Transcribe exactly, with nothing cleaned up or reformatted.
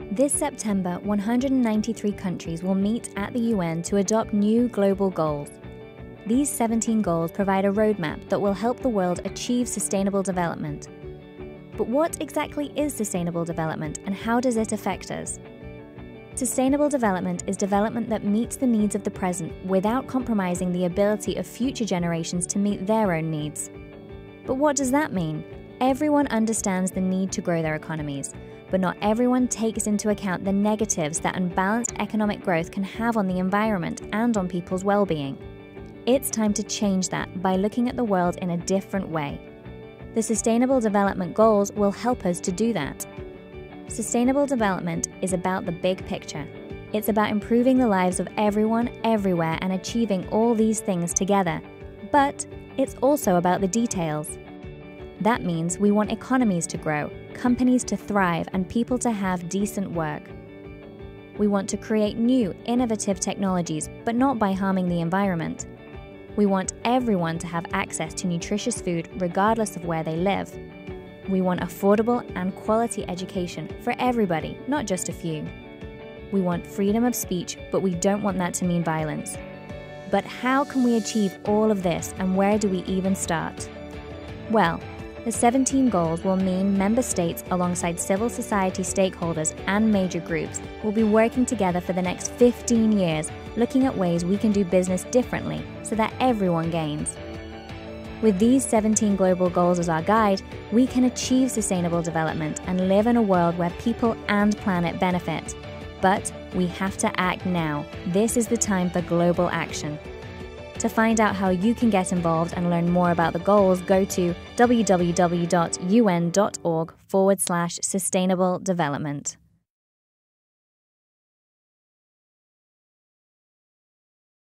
This September, one hundred ninety-three countries will meet at the U N to adopt new global goals. These seventeen goals provide a roadmap that will help the world achieve sustainable development. But what exactly is sustainable development, and how does it affect us? Sustainable development is development that meets the needs of the present without compromising the ability of future generations to meet their own needs. But what does that mean? Everyone understands the need to grow their economies, but not everyone takes into account the negatives that unbalanced economic growth can have on the environment and on people's well-being. It's time to change that by looking at the world in a different way. The Sustainable Development Goals will help us to do that. Sustainable development is about the big picture. It's about improving the lives of everyone, everywhere, and achieving all these things together. But it's also about the details. That means we want economies to grow, companies to thrive, and people to have decent work. We want to create new, innovative technologies, but not by harming the environment. We want everyone to have access to nutritious food regardless of where they live. We want affordable and quality education for everybody, not just a few. We want freedom of speech, but we don't want that to mean violence. But how can we achieve all of this, and where do we even start? Well, the seventeen goals will mean member states, alongside civil society stakeholders and major groups, will be working together for the next fifteen years, looking at ways we can do business differently so that everyone gains. With these seventeen global goals as our guide, we can achieve sustainable development and live in a world where people and planet benefit. But we have to act now. This is the time for global action. To find out how you can get involved and learn more about the goals, go to w w w dot u n dot org forward slash sustainable development.